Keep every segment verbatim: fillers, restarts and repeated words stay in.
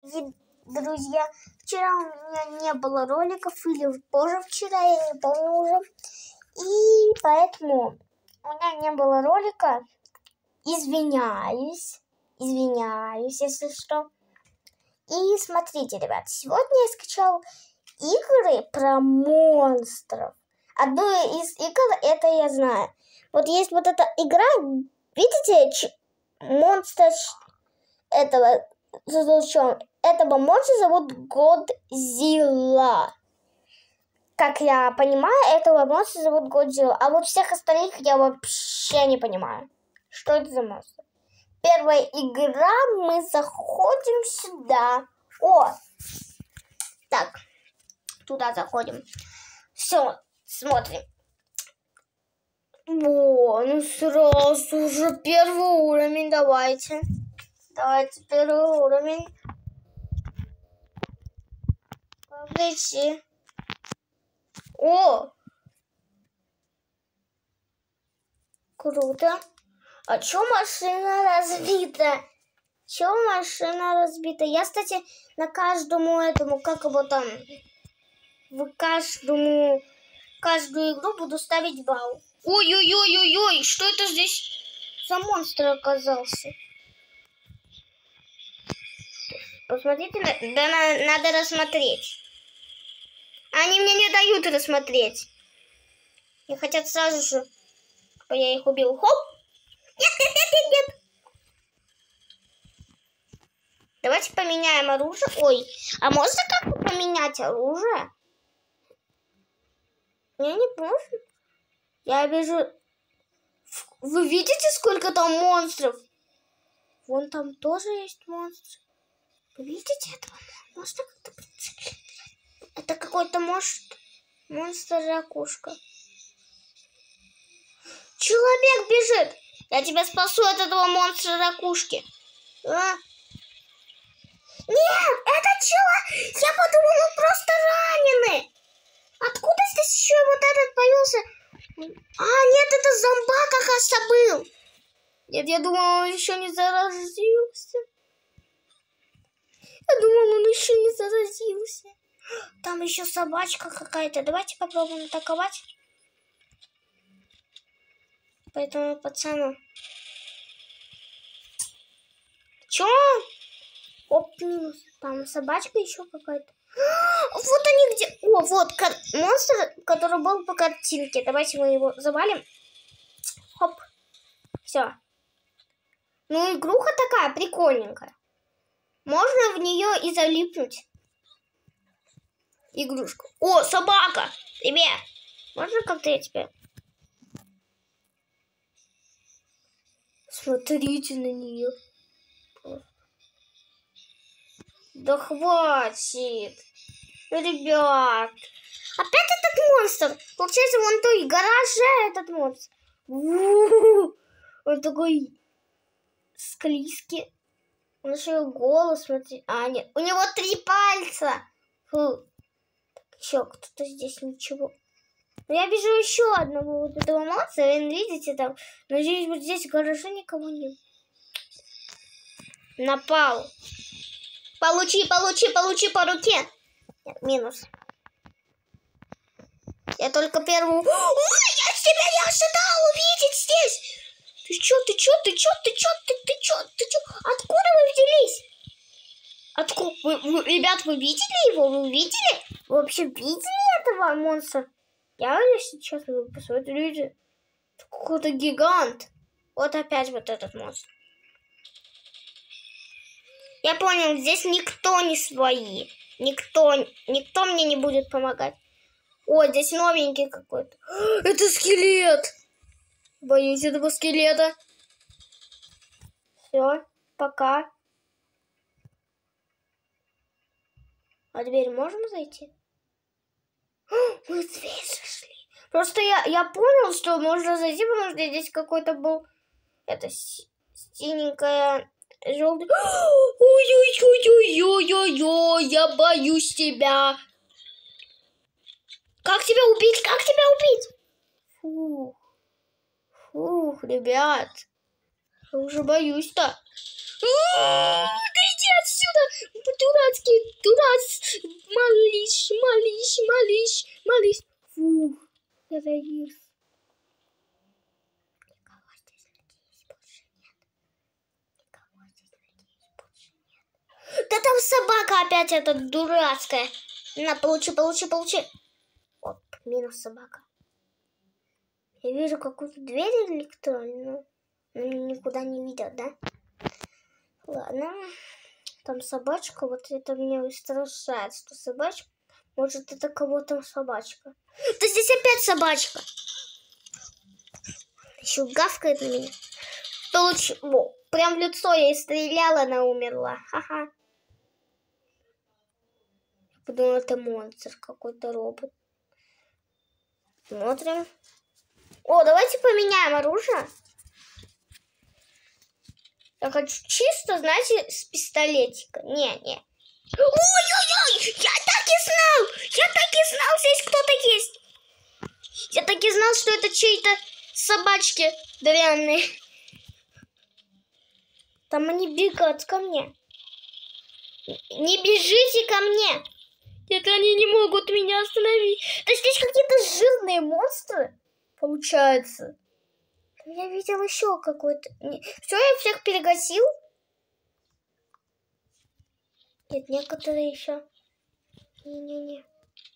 И, друзья, вчера у меня не было роликов, или позавчера, я не помню уже. И поэтому у меня не было ролика. Извиняюсь. Извиняюсь, если что. И смотрите, ребят, сегодня я скачал игры про монстров. Одну из игр, это я знаю. Вот есть вот эта игра, видите, монстр этого, этого монстра зовут Годзилла. Как я понимаю, этого монстра зовут Годзилла. А вот всех остальных я вообще не понимаю. Что это за монстр? Первая игра, мы заходим сюда. О! Так, туда заходим. Все, смотрим. О, ну сразу же первый уровень, давайте. Давайте первый уровень. Подойти. О! Круто. А чё машина разбита? Чё машина разбита? Я, кстати, на каждому этому, как его там, в каждому, каждую игру буду ставить балл. Ой-ой-ой-ой-ой, что это здесь за монстр оказался? Посмотрите, да, надо рассмотреть. Они мне не дают рассмотреть. И хотят сразу же, чтобы я их убил. Хоп! Нет, нет, нет, нет, нет. Давайте поменяем оружие. Ой, а можно как-то поменять оружие? Я не помню. Я вижу... Вы видите, сколько там монстров? Вон там тоже есть монстр. Вы видите этого монстра? Это какой-то может монстр-ракушка. Человек бежит. Я тебя спасу от этого монстра-ракушки. А? Нет, это человек. Я подумал, он просто раненый. Откуда здесь еще вот этот появился? А, нет, это зомбак, оказывается, был. Нет, я думала, он еще не заразился. Я думала, он еще не заразился. Там еще собачка какая-то. Давайте попробуем атаковать. Поэтому, пацану. Чё? Оп, минус. Там собачка еще какая-то. Вот они где. О, вот монстр, который был по картинке. Давайте мы его завалим. Хоп. Все. Ну, игруха такая прикольненькая. Можно в нее и залипнуть. Игрушку. О, собака! Привет! Можно как-то я тебя... Смотрите на нее. Да хватит. Ребят. Опять этот монстр. Получается, вон той гараже этот монстр. У-у-у-у. Он такой склизкий. Он еще голос, смотри. А, нет. У него три пальца. Фу. Еще кто-то здесь ничего. Но я вижу еще одного вот этого монстра. Вы видите там. Надеюсь, вот здесь в гараже никого нет. Напал. Получи, получи, получи по руке. Нет, минус. Я только первую... Ой, я тебя не ожидал увидеть здесь. Ты чё, ты чё, ты чё, ты чё, ты, ты чё, ты чё? Откуда вы взялись? Откуда? Вы, вы, ребят, вы видели его? Вы видели? Вы вообще видели этого монстра? Я, если честно, вы посмотрите. Какой-то гигант. Вот опять вот этот монстр. Я понял, здесь никто не свои. Никто, никто мне не будет помогать. О, здесь новенький какой-то. Это скелет. Боюсь этого скелета. Все, пока. А дверь можем зайти? Мы в дверь зашли. Просто я, я понял, что можно зайти, потому что здесь какой-то был... Это синенькая... Желтый. Ой-ой-ой-ой-ой-ой-ой, я боюсь тебя. Как тебя убить? Как тебя убить? Фух. Фух, ребят. Я уже боюсь-то. Да иди отсюда! Дурацкий, дурацкий! Молись, молись, молись, молись. Фух, я завис. Никого здесь, надеюсь, больше нет. Никого здесь, надеюсь, больше нет. Да там собака опять эта дурацкая. На, получи, получи, получи. Оп, минус собака. Я вижу какую-то дверь электронную. Но никуда не ведет, да? Ладно. Там собачка. Вот это меня устрашает, что собачка. Может, это кого-то собачка. Да здесь опять собачка. Еще гавкает на меня. Получи... Во, прям в лицо я ей стреляла, она умерла. Ха-ха. Подумала, это монстр, какой-то робот. Смотрим. О, давайте поменяем оружие. Я хочу чисто, знаете, с пистолетика. Не, не. Ой-ой-ой! Я так и знал! Я так и знал, здесь кто-то есть! Я так и знал, что это чьи-то собачки деревянные. Там они бегают ко мне. Не бежите ко мне! Нет, они не могут меня остановить. Да здесь какие-то жирные монстры, получается. Я видел еще какой-то... Все, я всех перегасил? Нет, некоторые еще. Не-не-не.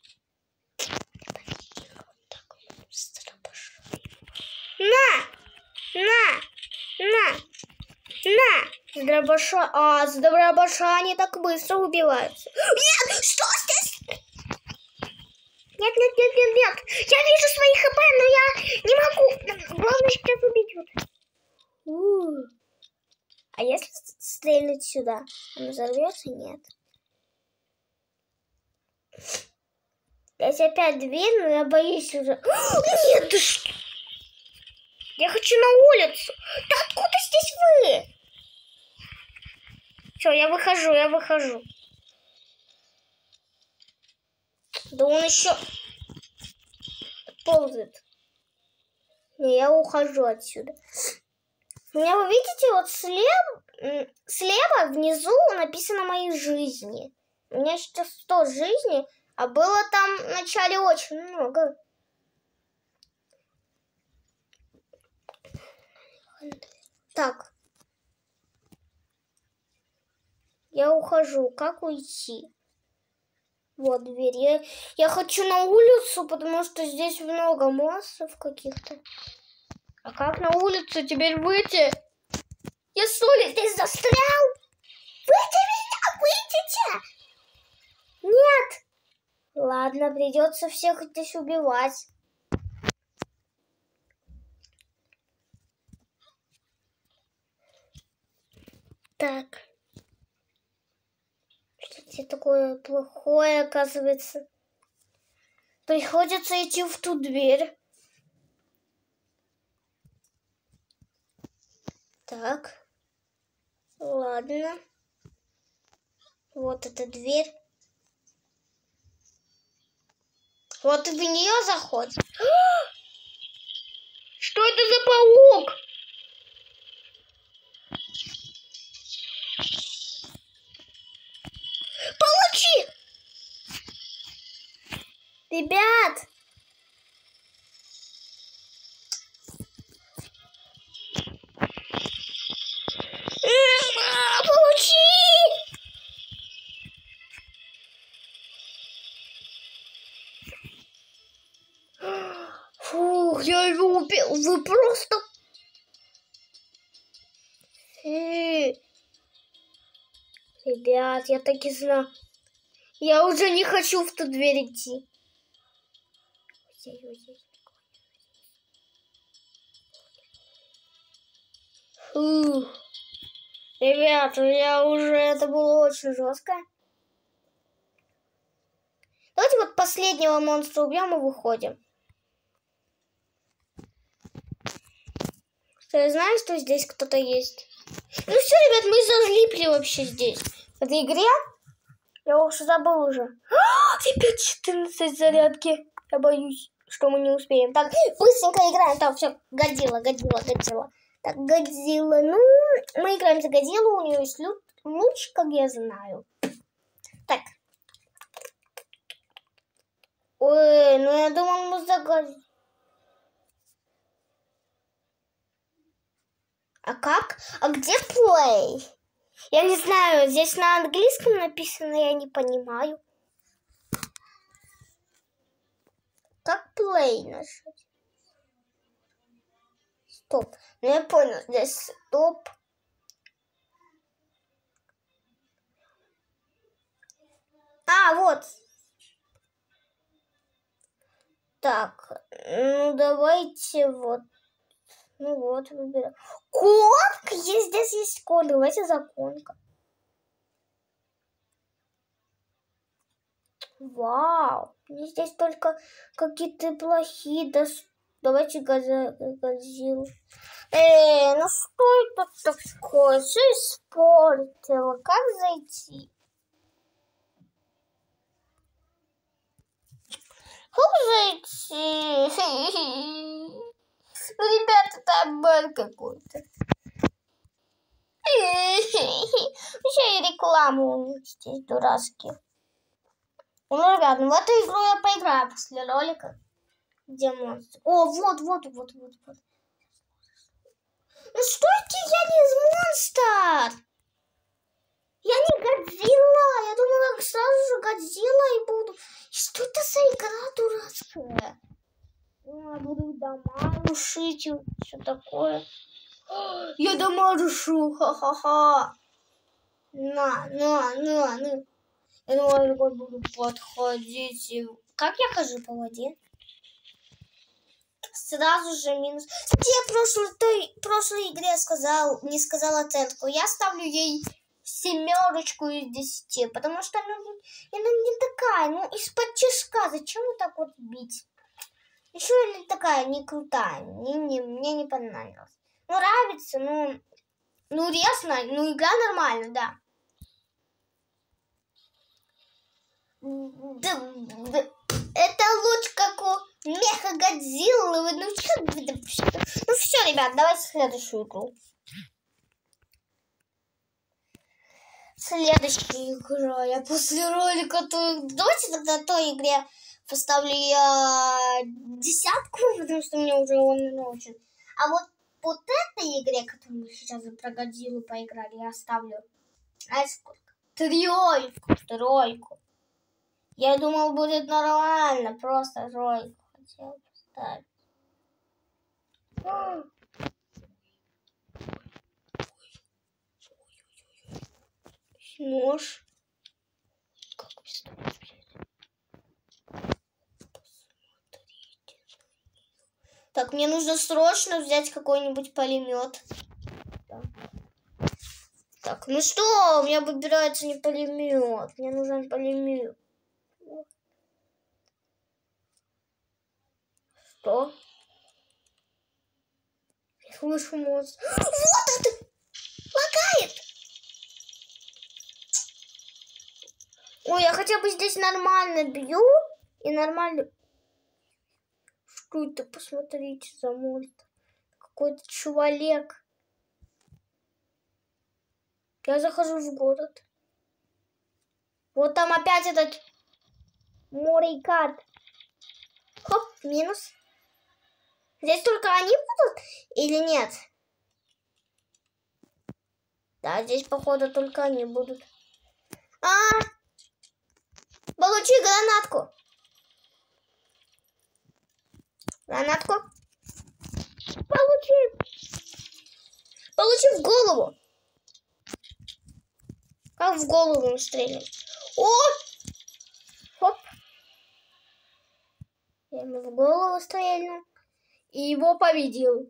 На! На! На! На! С дробаша... А, с дробаша они так быстро убиваются. Нет! Что здесь? Нет, нет, нет, нет, нет. Я вижу свои хп, но я не могу. Главное, сейчас убьют. У-у-у. А если стрельнуть сюда, он взорвется? Нет. Здесь опять дверь, но я боюсь уже. Нет, да что? Я хочу на улицу. Да откуда здесь вы? Все, я выхожу, я выхожу. Да он еще ползает. Не, я ухожу отсюда. У меня, вы видите, вот слева, слева внизу написано «Мои жизни». У меня сейчас сто жизней, а было там в начале очень много. Так. Я ухожу. Как уйти? Вот дверь. Я, я хочу на улицу, потому что здесь много монстров каких-то. А как на улицу теперь выйти? Я что ли здесь застрял? Выйди меня, выйдите! Нет! Ладно, придется всех здесь убивать. Так. Что-то такое плохое, оказывается. Приходится идти в ту дверь. Так. Ладно. Вот эта дверь. Вот в нее заходит. Что это за паук? Получи! Ребят! Получи! Фух, я его убил. Вы просто... Фи. Ребят, я так и знаю. Я уже не хочу в ту дверь идти. Фух. Ребят, я уже... Это было очень жестко. Давайте вот последнего монстра убьем и выходим. Что я знаю, что здесь кто-то есть. Ну все, ребят, мы залипли вообще здесь. В этой игре я уж забыл уже. Теперь четырнадцать зарядки. Я боюсь, что мы не успеем. Так, быстренько играем. Там все, годило, годило, годило. Так, Годзилла. Ну, мы играем за Годзиллу, у нее есть луч, луч, как я знаю. Так. Ой, ну я думал, мы за Годзиллу. А как? А где play? Я не знаю, здесь на английском написано, я не понимаю. Как play нажать? Стоп. Ну я понял, здесь стоп. А, вот. Так, ну давайте вот. Ну вот, выбираем. Конка? Есть, здесь есть кон. Давайте за конка. Вау. Здесь только какие-то плохие. Да, давайте Годзиллу. Эй, ну что это такое? Все испортила. Как зайти? Как зайти? Ребята, там обман какой-то. Еще и рекламу здесь дурацкие. Ну, ребят, ну в эту игру я поиграю после ролика. Где монстр? О, вот, вот, вот, вот, вот. Ну стойте, я не монстр! Я не Годзилла! Я думала, я сразу же Годзилла и буду. Что это за игра дурацкая? Ну, я буду дома рушить, что такое. Я дома рушу, ха-ха-ха. На, на, на, на. Я думаю, я буду подходить. Как я хожу по воде? Сразу же минус. Где я в прошлой, той, прошлой игре сказал, не сказал оценку? Я ставлю ей семерочку из десяти, потому что она, она не такая, ну из-под тишка. Зачем вот так вот бить? Еще она такая не крутая, мне, мне, мне не понравилось. Ну нравится, ну, ну ресно, ну игра нормальная, да. Да, да. Это луч как у Меха-Годзиллы. Ну, что, ну все, ребят, давайте следующую игру. Следующая игра. Я после ролика... То... Давайте тогда той игре поставлю я десятку, потому что мне уже он не нужен. А вот вот этой игре, которую мы сейчас про Годзиллу поиграли, я оставлю... А сколько? Тройку. Тройку. Я думал, будет нормально, просто тройку хотел поставить. Нож. Как быстро взять? Посмотрите. Так, мне нужно срочно взять какой-нибудь пулемет. Так. Так, ну что, у меня выбирается не пулемет. Мне нужен пулемет. Что? Я слышу монстр. Вот это! Лагает! Ой, я хотя бы здесь нормально бью. И нормально... Что это? Посмотрите за монстр. Какой-то человек. Я захожу в город. Вот там опять этот Морейкат. Хоп, минус. Здесь только они будут или нет? Да, здесь, походу, только они будут. А! Получи гранатку. Гранатку. Получи. Получи в голову. Как в голову он стрелять? О! Хоп. Я ему в голову стрельну. И его победил.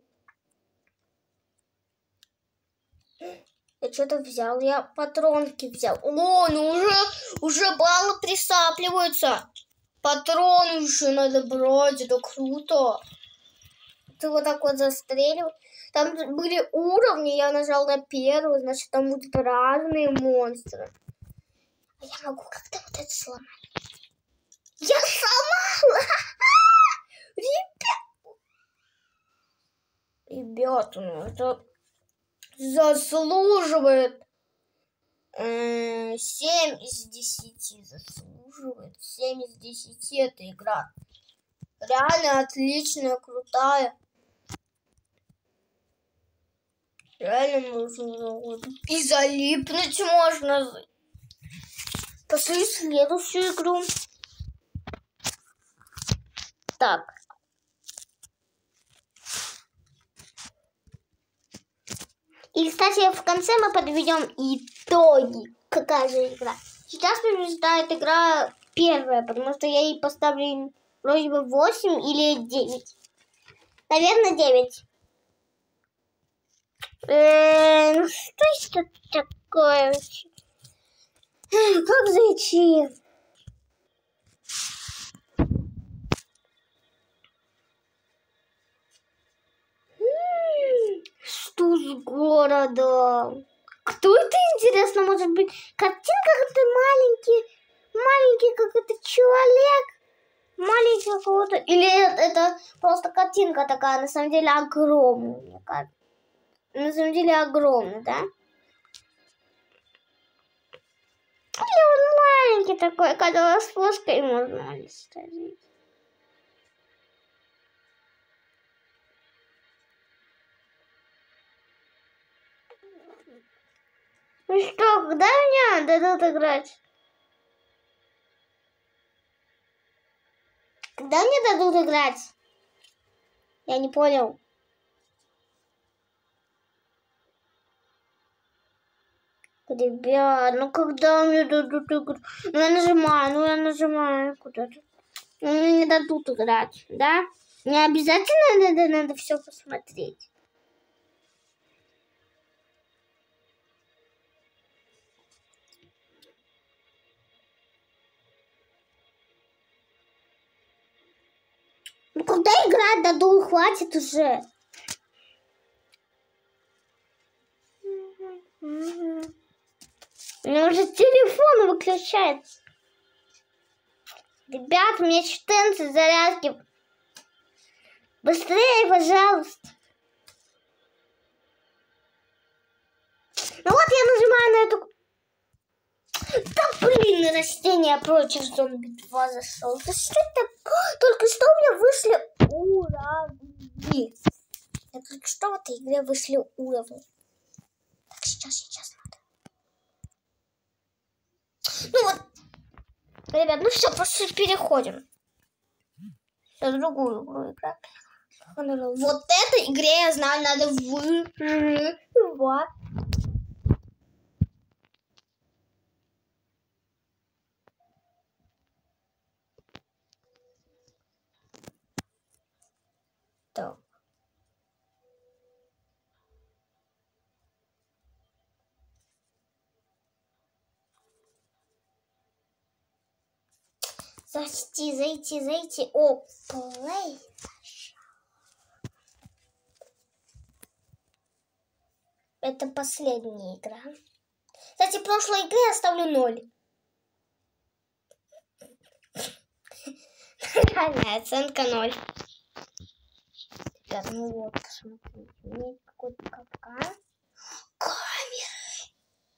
Я что-то взял. Я патронки взял. О, ну уже, уже баллы присапливаются. Патроны уже надо брать. Это круто. Ты вот так вот застрелил. Там были уровни. Я нажал на первый. Значит, там будут разные монстры. А я могу как-то вот это сломать. Я сломала! Ребят! ребята, ну это заслуживает э, семь из десяти. Заслуживает семь из десяти эта игра. Реально отличная, крутая. Реально можно и залипнуть можно. Пошли в следующую игру. Так. И, кстати, в конце мы подведем итоги. Какая же игра? Сейчас побеждает игра первая, потому что я ей поставлю вроде бы восемь или девять. Наверное, девять. Э, ну что это такое? Как зайти? Что с городом? Кто это, интересно, может быть? Картинка какой-то маленький, маленький какой-то человек, маленький какого-то, или это, это просто картинка такая, на самом деле огромная, мне кажется. На самом деле огромный, да? Или он маленький такой, когда с ложкой можно ставить. Ну что, когда меня дадут играть? Когда мне дадут играть? Я не понял. Ребят, ну когда мне дадут играть? Ну я нажимаю, ну я нажимаю куда-то. Ну мне не дадут играть, да? Не обязательно надо, надо все посмотреть. Ну когда играть дадут, хватит уже. У меня уже телефон выключается. Ребят, у меня четырнадцать зарядки. Быстрее, пожалуйста. Ну вот я нажимаю на эту... Да блин, на растение против зомби два зашел. Да что это? Только что у меня вышли уровни. Я только что в этой игре вышли уровни. Так, сейчас, сейчас надо. Ну вот. Ребят, ну все, просто переходим. Сейчас другую игру играть. Вот этой игре, я знаю, надо выживать. Так. Зайти, зайти, зайти. О, плей. Это последняя игра. Кстати, в прошлой игре я ставлю ноль. Реальная оценка ноль. Ребят, ну вот, посмотрите. У меня есть какой-то капкан. Камеры.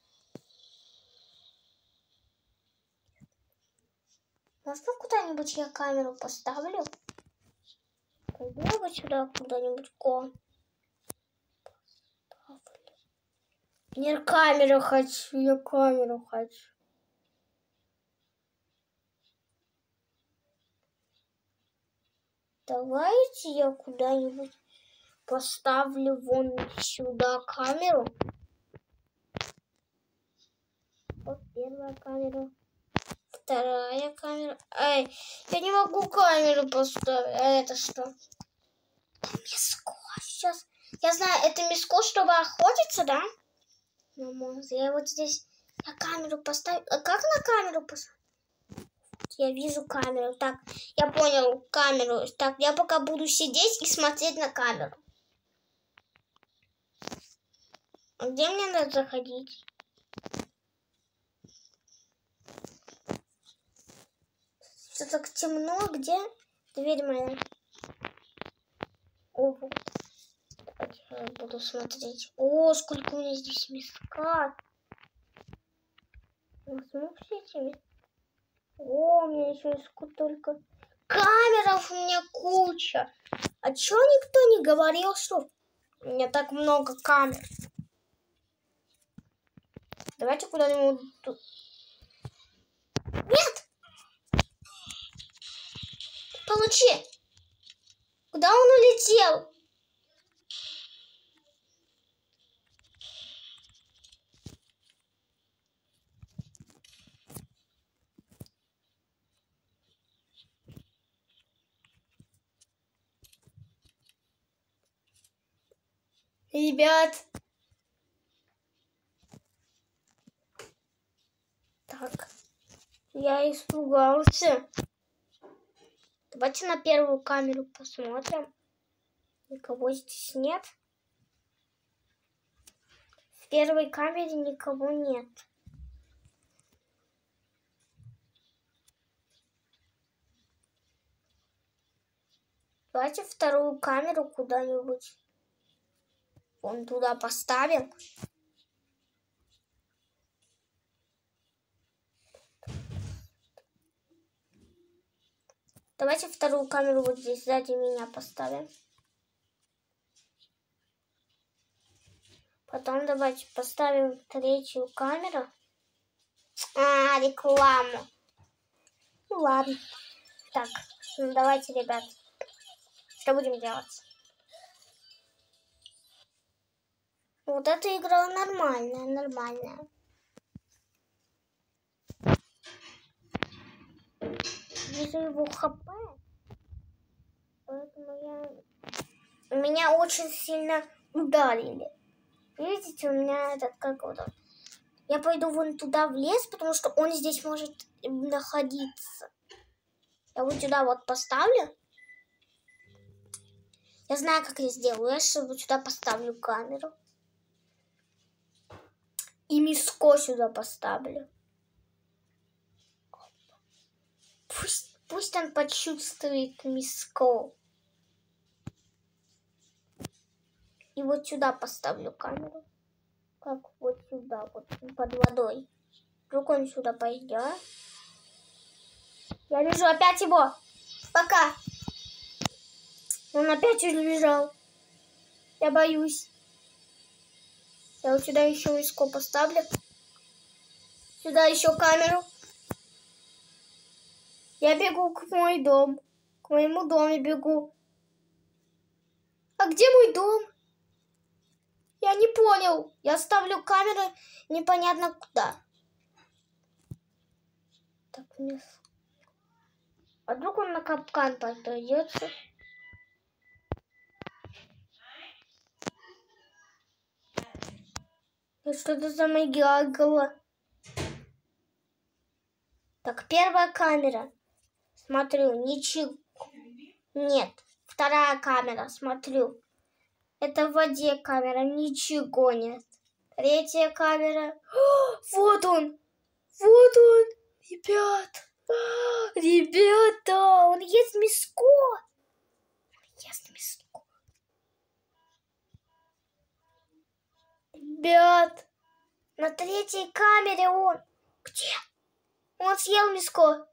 Может, куда-нибудь я камеру поставлю? Пойду я вот сюда куда-нибудь. Ко. Нет, камеру хочу. Я камеру хочу. Давайте я куда-нибудь поставлю вон сюда камеру. Вот первая камера. Вторая камера. Ай, я не могу камеру поставить. А это что? Миско. Сейчас. Я знаю, это миско, чтобы охотиться, да? Я вот здесь на камеру поставлю. А как на камеру поставить? Я вижу камеру. Так, я понял камеру. Так, я пока буду сидеть и смотреть на камеру. А где мне надо заходить? Все так темно. Где дверь моя? О, вот. Давайте буду смотреть. О, сколько у меня здесь миска. Возьму все эти. О, у меня еще есть только камеров, у меня куча. А чё никто не говорил, что у меня так много камер? Давайте куда-нибудь тут. Нет! Получи! Куда он улетел? Ребят. Так. Я испугался. Давайте на первую камеру посмотрим. Никого здесь нет. В первой камере никого нет. Давайте вторую камеру куда-нибудь вон туда поставим. Давайте вторую камеру вот здесь сзади меня поставим. Потом давайте поставим третью камеру. А, рекламу. Ну ладно. Так, ну давайте, ребят. Что будем делать? Вот эта игра нормальная, нормальная. Вижу его хп. Поэтому я... Меня очень сильно ударили. Видите, у меня этот как вот. Я пойду вон туда в лес, потому что он здесь может находиться. Я вот сюда вот поставлю. Я знаю, как я сделаю. Я вот сюда поставлю камеру. И миско сюда поставлю. Пусть, пусть он почувствует миско. И вот сюда поставлю камеру. Как вот сюда, вот под водой. Вдруг он сюда пойдет. Я вижу опять его. Пока. Он опять убежал. Я боюсь. Я вот сюда еще миско поставлю. Сюда еще камеру. Я бегу к мой дом. К моему дому бегу. А где мой дом? Я не понял. Я ставлю камеру непонятно куда. Так, вниз. А вдруг он на капкан подойдется? Что-то замигало. Так, первая камера. Смотрю, ничего. Нет. Вторая камера, смотрю. Это в воде камера, ничего нет. Третья камера. О, вот он! Вот он! Ребят! А, ребята! Он ест миско! Он ест миско. Ребят! На третьей камере он. Где? Он съел миско.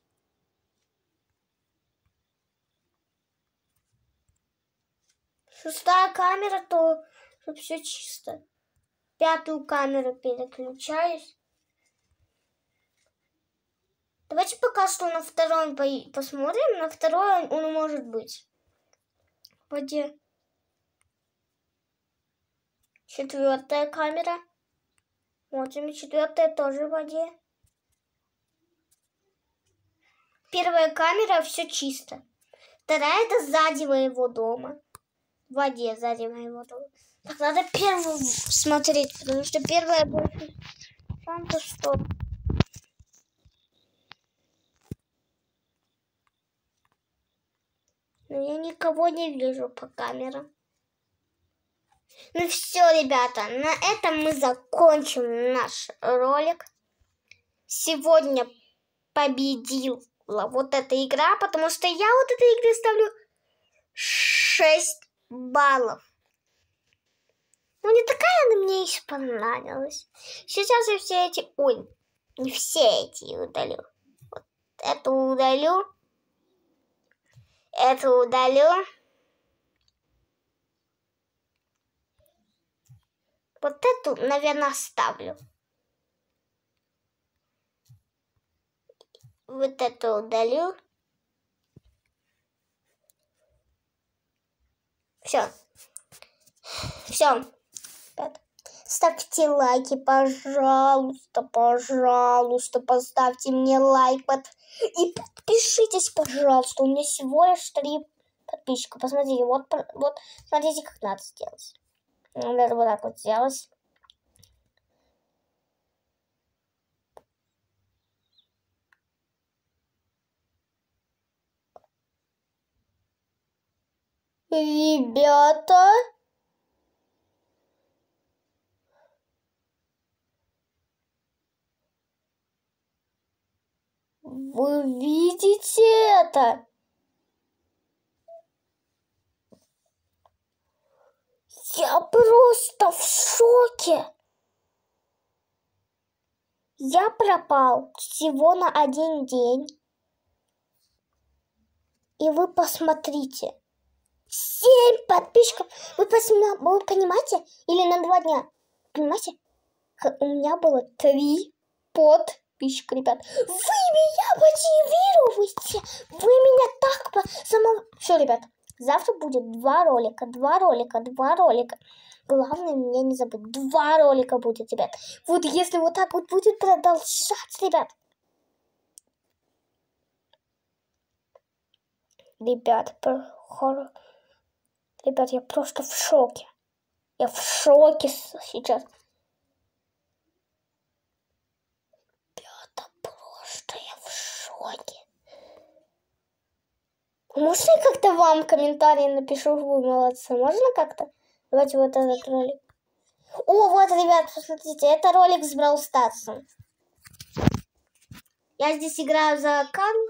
Шестая камера, то чтобы все чисто. Пятую камеру переключаюсь. Давайте пока что на второй посмотрим. На второй он может быть в воде. Четвертая камера. Вот и четвертая тоже в воде. Первая камера, все чисто. Вторая это сзади моего дома. В воде сзади моего дома. Так, надо первую смотреть, потому что первая больше шансов, что... Но я никого не вижу по камерам. Ну все, ребята, на этом мы закончим наш ролик. Сегодня победила вот эта игра, потому что я вот этой игре ставлю шесть баллов. Ну, не такая она мне еще понравилась. Сейчас я все эти... Ой, не все эти удалю. Вот эту удалю. Эту удалю. Вот эту, наверное, оставлю. Вот эту удалю. Все. Все. Ставьте лайки, пожалуйста, пожалуйста, поставьте мне лайк. Под... И подпишитесь, пожалуйста. У меня всего лишь три подписчика. Посмотрите, вот, вот смотрите, как надо сделать. Надо вот так вот сделать. Ребята, вы видите это? Я просто в шоке. Я пропал всего на один день. И вы посмотрите. Семь подписчиков. Вы, посма... вы понимаете? Или на два дня. Понимаете? У меня было три подписчика, ребят. Вы меня мотивируете. Вы меня так по... Само... Все, ребят. Завтра будет два ролика. Два ролика. Два ролика. Главное, меня не забыть. Два ролика будет, ребят. Вот если вот так вот будет продолжаться, ребят. Ребят, про... Ребят, я просто в шоке. Я в шоке сейчас. Ребята, просто я в шоке. Можно я как-то вам в комментарии напишу, вы молодцы? Можно как-то? Давайте вот этот ролик. О, вот, ребят, посмотрите, это ролик с Brawl Stars. Я здесь играю за Карл.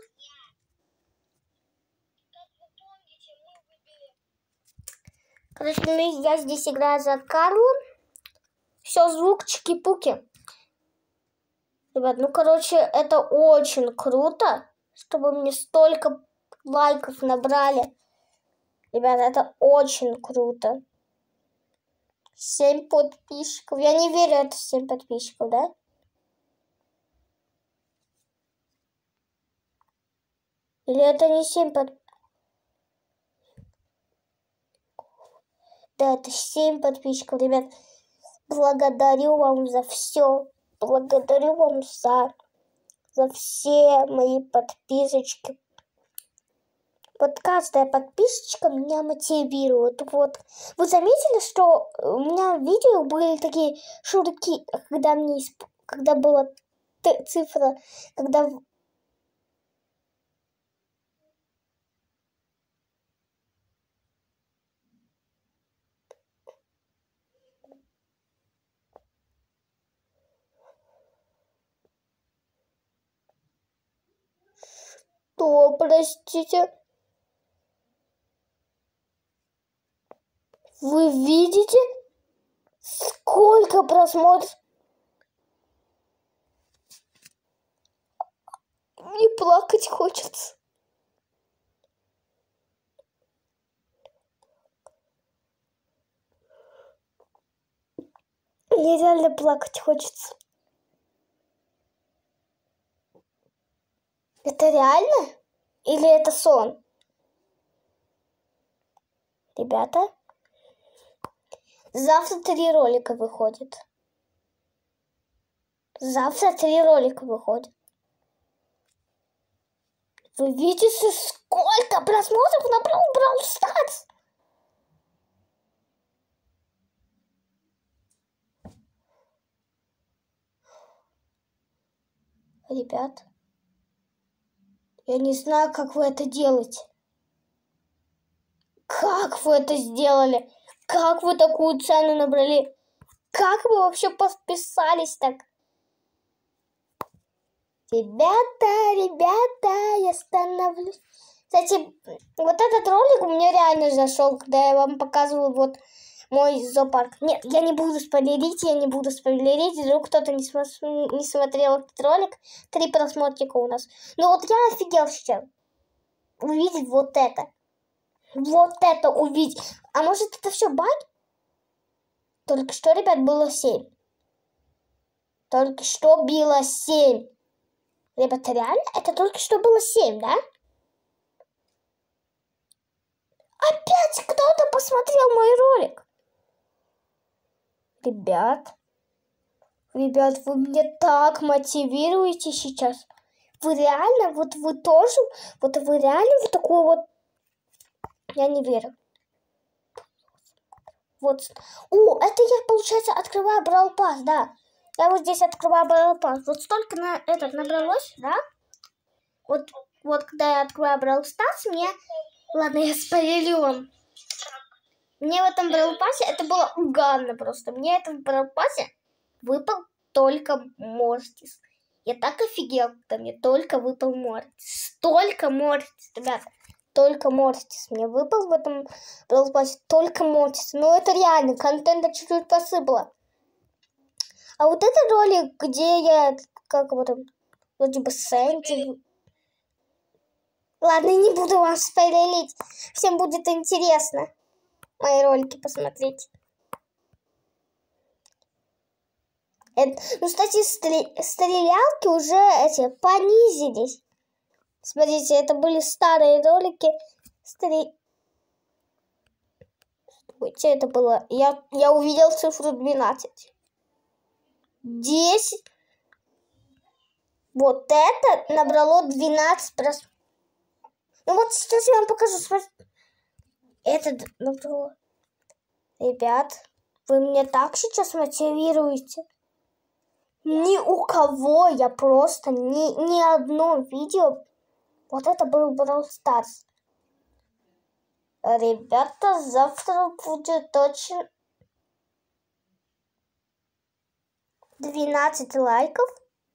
Короче, я здесь играю за Карла. Все, звук чики-пуки. Ребят, ну, короче, это очень круто, чтобы мне столько лайков набрали. Ребят, это очень круто. Семь подписчиков. Я не верю, это семь подписчиков, да? Или это не семь подписчиков? Да, это семь подписчиков, ребят. Благодарю вам за все. Благодарю вам за, за все мои подписочки. Вот каждая подписчика меня мотивирует. Вот. Вы заметили, что у меня в видео были такие шутки, когда мне исп... когда была цифра, когда... Что, простите? Вы видите, сколько просмотров? Мне плакать хочется. Мне реально плакать хочется. Это реально? Или это сон? Ребята, завтра три ролика выходит. Завтра три ролика выходит. Вы видите, сколько просмотров набрал Brawl Stars? Ребят, я не знаю, как вы это делаете. Как вы это сделали? Как вы такую цену набрали? Как вы вообще подписались так? Ребята, ребята, я становлюсь. Кстати, вот этот ролик у меня реально зашел, когда я вам показывала вот мой зоопарк. Нет, я не буду спойлерить, я не буду спойлерить. Вдруг кто-то не, смо- не смотрел этот ролик. Три просмотрика у нас. Ну вот я офигел сейчас. Увидеть вот это. Вот это увидеть. А может это все баги? Только что, ребят, было семь. Только что было семь. Ребята, реально? Это только что было семь, да? Опять кто-то посмотрел мой ролик. Ребят. Ребят, вы меня так мотивируете сейчас. Вы реально, вот вы тоже, вот вы реально вот такой вот... Я не верю. Вот. О, это я, получается, открываю Brawl Pass, да. Я вот здесь открываю Brawl Pass. Вот столько на этот набралось, да? Вот, вот когда я открываю Brawl Stars, мне... Ладно, я спойлерю вам. Мне в этом Brawl Pass это было угарно просто. Мне в этом Brawl Pass выпал только Мортис. Я так офигел, когда мне только выпал Мортис. Столько Мортис, ребят. Только Мортис мне выпал в этом Brawl Pass. Только Мортис. Ну это реально, контента чуть-чуть посыпало. А вот этот ролик, где я, как вот там, вроде бы Сэнди... Ладно, не буду вам спойлерить. Всем будет интересно мои ролики посмотреть. Это, ну, кстати, стр- стрелялки уже эти понизились. Смотрите, это были старые ролики. Стр... Стойте, это было... Я, я увидел цифру двенадцать. десять. Вот это набрало двенадцать просмотров. Ну вот сейчас я вам покажу. Смотрите. Это набрало... Ребят, вы меня так сейчас мотивируете. Ни у кого я просто, ни, ни одно видео. Вот это был Brawl Stars. Ребята, завтра будет очень двенадцать лайков.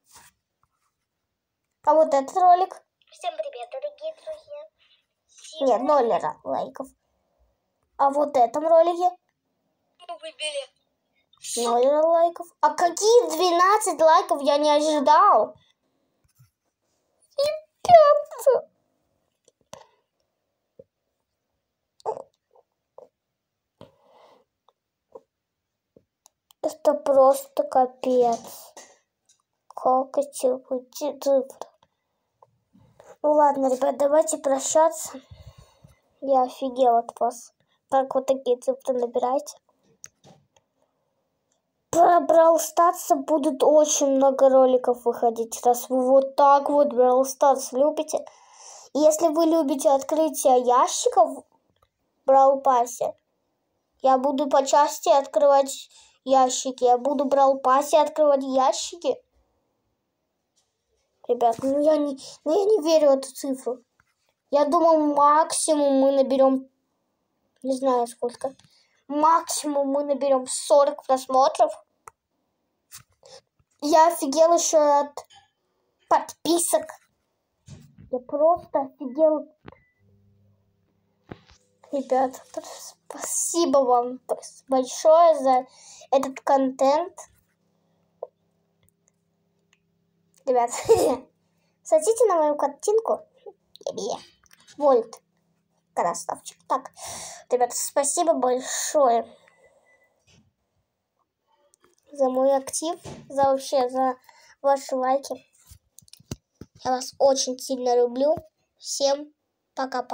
А вот этот ролик. Всем привет, дорогие друзья. Нет, ноль лайков. А вот этом ролике. Выбери. Ноль лайков. А какие двенадцать лайков я не ожидал? Ребята. Это просто капец. Как эти цифры. Ну ладно, ребят, давайте прощаться. Я офигел от вас. Как вот такие цифры набираете. Про Brawl Stars будут очень много роликов выходить, раз вы вот так вот Brawl Stars любите. И если вы любите открытие ящиков в Brawl Pass, я буду по части открывать ящики. Я буду в Brawl Pass открывать ящики. Ребят, ну я не, ну я не верю в эту цифру. Я думал, максимум мы наберем, не знаю сколько, максимум мы наберем сорок просмотров. Я офигел еще от подписок. Я просто офигел. Ребят, спасибо вам большое за этот контент. Ребят, смотрите на мою картинку. Вольт. Красавчик. Так, ребята, спасибо большое за мой актив, за вообще, за ваши лайки. Я вас очень сильно люблю. Всем пока-пока.